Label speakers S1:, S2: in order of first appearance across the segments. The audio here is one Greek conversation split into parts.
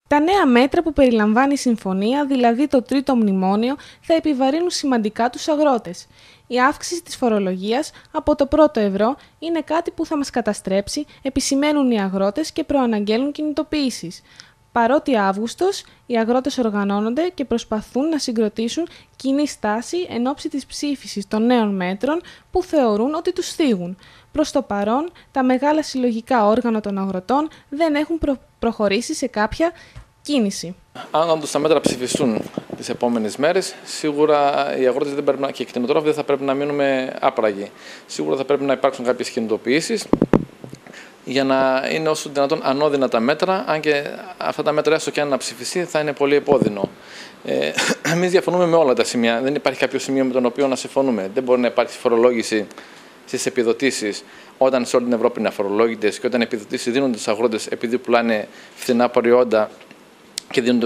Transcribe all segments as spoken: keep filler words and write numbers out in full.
S1: Τα νέα μέτρα που περιλαμβάνει η συμφωνία, δηλαδή το τρίτο μνημόνιο, θα επιβαρύνουν σημαντικά τους αγρότες. Η αύξηση της φορολογίας από το πρώτο ευρώ είναι κάτι που θα μας καταστρέψει, επισημαίνουν οι αγρότες και προαναγγέλουν κινητοποιήσεις. Παρότι Αύγουστος, οι αγρότες οργανώνονται και προσπαθούν να συγκροτήσουν κοινή στάση εν ώψη της ψήφισης των νέων μέτρων που θεωρούν ότι τους θίγουν. Προς το παρόν, τα μεγάλα συλλογικά όργανα των αγροτών δεν έχουν προ... προχωρήσει σε κάποια κίνηση.
S2: Αν όντως τα μέτρα ψηφιστούν τις επόμενες μέρες, σίγουρα οι αγρότες δεν πρέπει να, και οι κτηνοτρόφοι δεν θα πρέπει να μείνουμε άπραγοι. Σίγουρα θα πρέπει να υπάρξουν κάποιες κινητοποιήσεις για να είναι όσο δυνατόν ανώδυνα τα μέτρα, αν και αυτά τα μέτρα έστω και αν να ψηφιστεί θα είναι πολύ επώδυνο. Ε, εμείς διαφωνούμε με όλα τα σημεία. Δεν υπάρχει κάποιο σημείο με τον οποίο να συμφωνούμε. Δεν μπορεί να υπάρχει φορολόγηση στις επιδοτήσεις όταν σε όλη την Ευρώπη είναι αφορολόγητες και όταν επιδοτήσεις δίνονται στους αγρότες επειδή πουλάνε φθηνά προϊόντα και δίνονται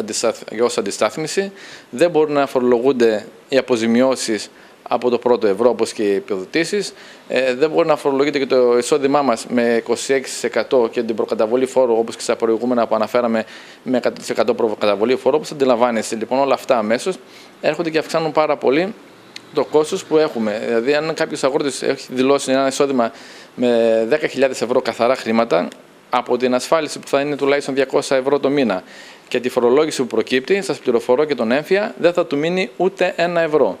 S2: ως αντιστάθμιση. Δεν μπορούν να φορολογούνται οι αποζημιώσεις από το πρώτο ευρώ, όπως και οι επιδοτήσεις. Ε, δεν μπορεί να φορολογείται και το εισόδημά μας με είκοσι έξι τοις εκατό και την προκαταβολή φόρου, όπως και στα προηγούμενα που αναφέραμε, με εκατό τοις εκατό προκαταβολή φόρου. Όπως αντιλαμβάνεστε, λοιπόν, όλα αυτά αμέσως έρχονται και αυξάνουν πάρα πολύ το κόστος που έχουμε. Δηλαδή, αν κάποιος αγρότης έχει δηλώσει ένα εισόδημα με δέκα χιλιάδες ευρώ καθαρά χρήματα, από την ασφάλιση που θα είναι τουλάχιστον διακόσια ευρώ το μήνα και τη φορολόγηση που προκύπτει, σας πληροφορώ και τον έμφυα, δεν θα του μείνει ούτε ένα ευρώ.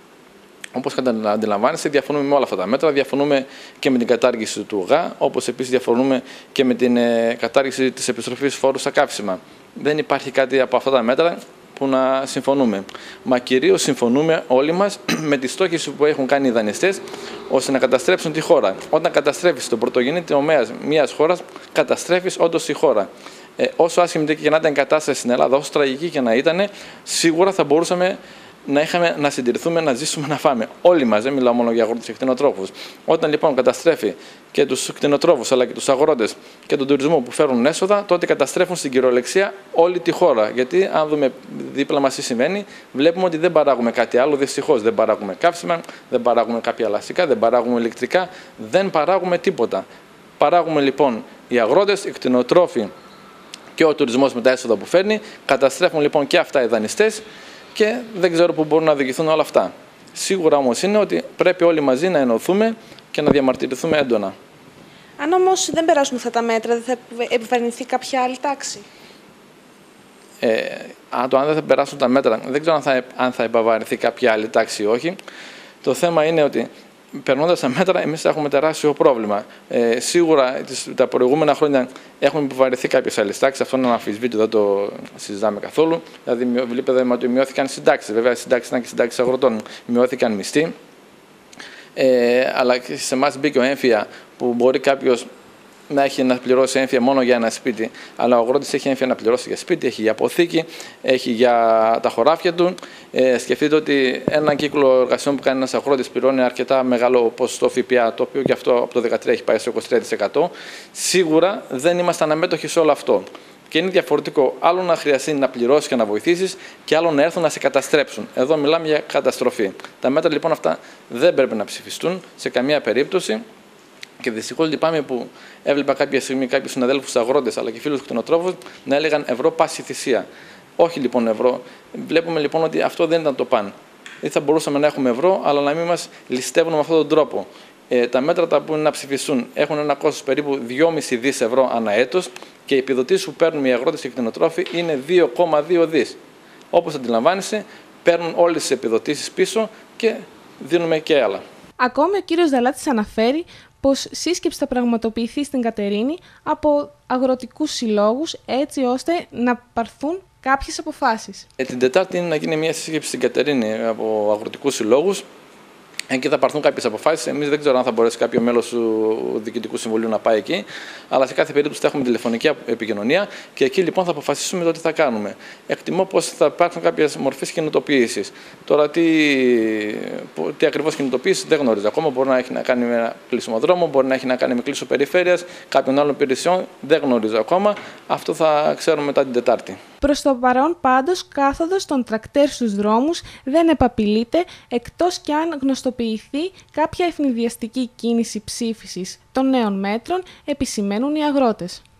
S2: Όπως αντιλαμβάνεστε, διαφωνούμε με όλα αυτά τα μέτρα. Διαφωνούμε και με την κατάργηση του ΓΑ, όπως επίσης διαφωνούμε και με την κατάργηση της επιστροφής φόρου στα καύσιμα. Δεν υπάρχει κάτι από αυτά τα μέτρα που να συμφωνούμε. Μα κυρίως συμφωνούμε όλοι μας με τη στόχευση που έχουν κάνει οι δανειστές ώστε να καταστρέψουν τη χώρα. Όταν καταστρέφεις τον πρωτογενή τομέα μιας χώρας, καταστρέφεις όντως τη χώρα. Ε, όσο άσχημη και να ήταν η κατάσταση στην Ελλάδα, όσο τραγική και να ήταν, σίγουρα θα μπορούσαμε να, είχαμε, να συντηρηθούμε, να ζήσουμε, να φάμε. Όλοι μας, δεν μιλάω μόνο για αγρότες και κτηνοτρόφους. Όταν λοιπόν καταστρέφει και τους κτηνοτρόφους αλλά και τους αγρότες και τον τουρισμό που φέρουν έσοδα, τότε καταστρέφουν στην κυριολεξία όλη τη χώρα. Γιατί αν δούμε δίπλα μας τι συμβαίνει, βλέπουμε ότι δεν παράγουμε κάτι άλλο. Δυστυχώς δεν παράγουμε καύσιμα, δεν παράγουμε κάποια ελαστικά, δεν παράγουμε ηλεκτρικά, δεν παράγουμε τίποτα. Παράγουμε λοιπόν οι αγρότες, οι κτηνοτρόφοι και ο τουρισμός με τα έσοδα που φέρνει, καταστρέφουν λοιπόν και αυτά οι δανειστές. Και δεν ξέρω πού μπορούν να οδηγηθούν όλα αυτά. Σίγουρα όμως είναι ότι πρέπει όλοι μαζί να ενωθούμε και να διαμαρτυρηθούμε έντονα.
S1: Αν όμως δεν περάσουν αυτά τα μέτρα, δεν θα επιβαρυνθεί κάποια άλλη τάξη?
S2: Ε, αν, το, αν δεν θα περάσουν τα μέτρα, δεν ξέρω αν θα, αν θα επιβαρυνθεί κάποια άλλη τάξη ή όχι. Το θέμα είναι ότι περνώντας τα μέτρα, εμείς έχουμε τεράστιο πρόβλημα. Ε, σίγουρα τις, τα προηγούμενα χρόνια έχουν επιβαρυνθεί κάποιες άλλες τάξεις. Αυτό είναι αναμφισβήτητο, δεν το συζητάμε καθόλου. Δηλαδή, βλέπετε ότι μειώθηκαν συντάξεις. Βέβαια, οι συντάξεις ήταν και συντάξεις αγροτών. Μειώθηκαν μισθοί. Ε, αλλά σε εμάς μπήκε ο έμφυα που μπορεί κάποιος να έχει να πληρώσει έμφυα μόνο για ένα σπίτι, αλλά ο αγρότης έχει έμφυα να πληρώσει για σπίτι, έχει για αποθήκη, έχει για τα χωράφια του. Ε, σκεφτείτε ότι ένα κύκλο εργασιών που κάνει ένας αγρότης πληρώνει αρκετά μεγάλο ποσοστό ΦΠΑ, το οποίο και αυτό από το δεκατρία έχει πάει στο είκοσι τρία τοις εκατό. Σίγουρα δεν είμαστε αναμέτωχοι σε όλο αυτό. Και είναι διαφορετικό άλλο να χρειαστεί να πληρώσει και να βοηθήσει, και άλλο να έρθουν να σε καταστρέψουν. Εδώ μιλάμε για καταστροφή. Τα μέτρα λοιπόν αυτά δεν πρέπει να ψηφιστούν σε καμία περίπτωση. Και δυστυχώς λυπάμαι που έβλεπα κάποια στιγμή κάποιους συναδέλφους αγρότες αλλά και φίλους κτηνοτρόφους να έλεγαν ευρώ πάση θυσία. Όχι λοιπόν ευρώ. Βλέπουμε λοιπόν ότι αυτό δεν ήταν το παν. Δεν θα μπορούσαμε να έχουμε ευρώ, αλλά να μην μας ληστεύουν με αυτόν τον τρόπο. Ε, τα μέτρα τα που είναι να ψηφιστούν έχουν ένα κόστος περίπου δυόμισι δις ευρώ ανά έτος και οι επιδοτήσεις που παίρνουν οι αγρότες και οι κτηνοτρόφοι είναι δύο κόμμα δύο δις. Όπως αντιλαμβάνεσαι, παίρνουν όλες τις επιδοτήσεις πίσω και δίνουμε και άλλα.
S1: Ακόμη ο κύριος Δαλάτης αναφέρει πως σύσκεψη θα πραγματοποιηθεί στην Κατερίνη από αγροτικούς συλλόγους έτσι ώστε να πάρθουν κάποιες αποφάσεις.
S2: Ε, την Τετάρτη είναι να γίνει μια σύσκεψη στην Κατερίνη από αγροτικούς συλλόγους. Εκεί θα πάρθουν κάποιες αποφάσεις. Εμείς δεν ξέρω αν θα μπορέσει κάποιο μέλος του Διοικητικού Συμβουλίου να πάει εκεί, αλλά σε κάθε περίπτωση θα έχουμε τηλεφωνική επικοινωνία και εκεί λοιπόν θα αποφασίσουμε το τι θα κάνουμε. Εκτιμώ πως θα υπάρχουν κάποιες μορφές κινητοποίησης. Τώρα, τι, τι ακριβώς κινητοποίηση δεν γνωρίζω ακόμα. Μπορεί να έχει να κάνει με ένα κλείσιμο δρόμο, μπορεί να έχει να κάνει με κλείσιμο περιφέρειας, κάποιων άλλων υπηρεσιών. Δεν γνωρίζω ακόμα. Αυτό θα ξέρουμε μετά την Τετάρτη.
S1: Προς το παρόν πάντως, κάθοδος των τρακτέρ στους δρόμους δεν επαπειλείται, εκτός κι αν γνωστοποιηθεί κάποια ευνηδιαστική κίνηση ψήφισης των νέων μέτρων, επισημαίνουν οι αγρότες.